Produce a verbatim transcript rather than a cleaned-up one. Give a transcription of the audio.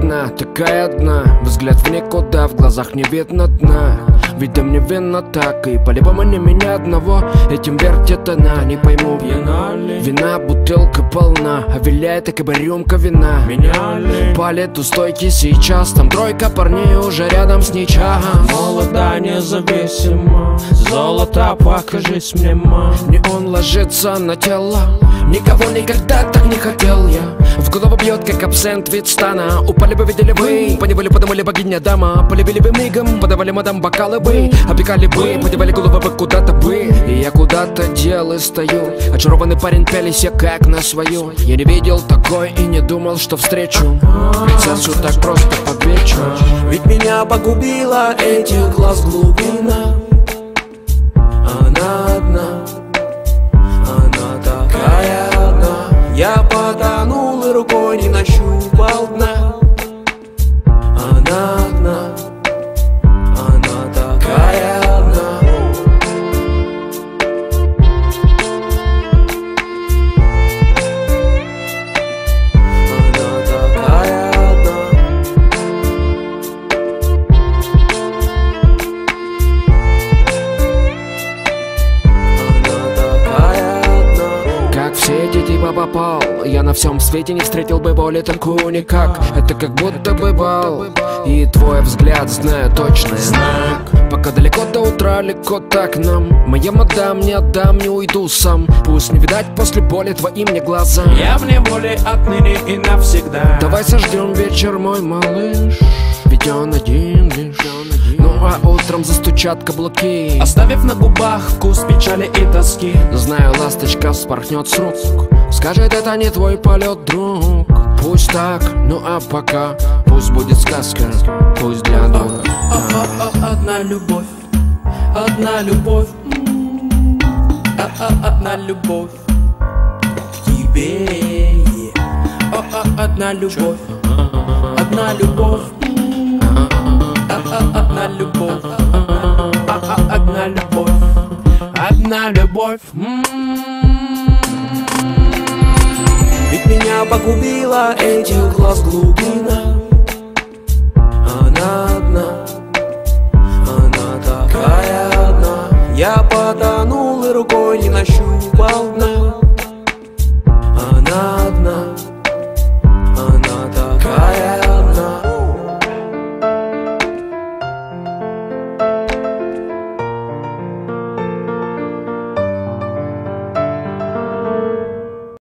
одна, такая одна. Взгляд в никуда, в глазах не видно дна. Ведь мне вина так, и по-любому не меня одного этим вертит она. Не пойму, вина, бутылка полна, а виляет так и рюмка вина. Палит у стойки сейчас, там тройка парней уже рядом с ней час. Молода, независима, золото, покажись мне, ма. Не он ложится на тело, никого никогда так не хотел я. В голову бьет, как абсент вид стана. Упали бы, видели вы, поневоле подумали богиня дама. Полюбили бы мигом, подавали мадам бокалы бы. Опекали бы, подевали головы бы куда-то бы. И я куда-то дел и стою. Очарованный парень, пялись я как на свою. Я не видел такой и не думал, что встречу принцессу так просто под вечер. Ведь меня погубила этих глаз глубина. Она одна, она такая одна. Я потонул и рукой не нащупал дна. Она одна, она такая одна. Она такая одна. Она такая одна. Как все эти типа попал, я на всем свете не встретил бы боли только никак. Это как будто бы бал, и твой взгляд, знаю точно знак. Пока далеко до утра, легко так нам. Моя мадам, не отдам, не уйду сам. Пусть не видать после боли твоим мне глаза. Я в неволе отныне и навсегда. Давай сождем вечер, мой малыш, ведь он один лишь. Ну а утром застучат каблуки, оставив на губах вкус печали и тоски. знаю, ласточка вспорхнет с рук, скажет, это не твой полет, друг. Пусть так, ну а пока пусть будет сказка, пусть для дура. Одна любовь, одна любовь, одна любовь к тебе. Одна любовь, одна любовь, одна любовь, одна любовь, одна любовь. Ведь меня погубила этих глаз глубина. Она одна, она такая одна. Я потонул и рукой